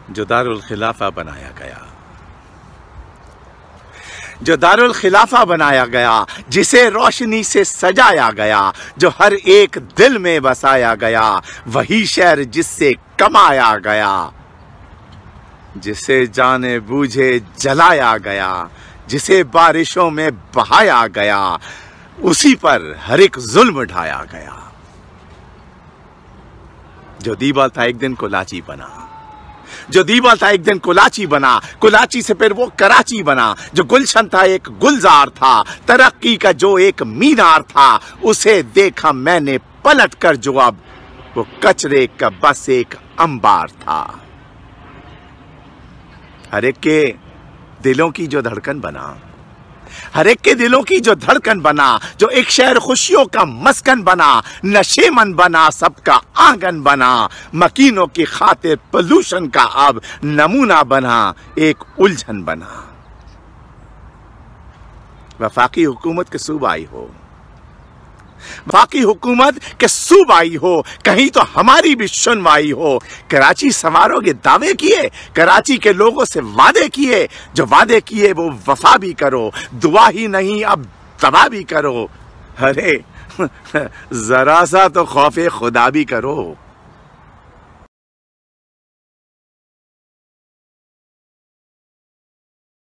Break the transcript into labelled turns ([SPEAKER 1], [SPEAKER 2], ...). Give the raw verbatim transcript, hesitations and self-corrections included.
[SPEAKER 1] जो दारुल खिलाफा बनाया गया, जो दारुल खिलाफा बनाया गया, जिसे रोशनी से सजाया गया, जो हर एक दिल में बसाया गया, वही शहर जिससे कमाया गया, जिसे जाने बूझे जलाया गया, जिसे बारिशों में बहाया गया, उसी पर हर एक जुल्म ढाया गया। जो दीवाल था एक दिन कोलाची बना, जो दीवाल था एक दिन कोलाची बना, कोलाची से फिर वो कराची बना। जो गुलशन था एक गुलजार था, तरक्की का जो एक मीनार था, उसे देखा मैंने पलट कर जो अब वो कचरे का बस एक अंबार था। हर एक के दिलों की जो धड़कन बना, हर एक के दिलों की जो धड़कन बना, जो एक शहर खुशियों का मस्कन बना, नशेमन बना, सबका आंगन बना, मकीनों की खातिर पोल्यूशन का अब नमूना बना, एक उलझन बना। वफाकी हुकूमत के सूबाई हो, बाकी हुकूमत के सूबाई हो, कहीं तो हमारी भी सुनवाई हो। कराची संवारोगे दावे किए, कराची के लोगों से वादे किए, जो वादे किए वो वफा भी करो, दुआ ही नहीं अब दवा भी करो। अरे जरा सा तो खौफे खुदा भी करो।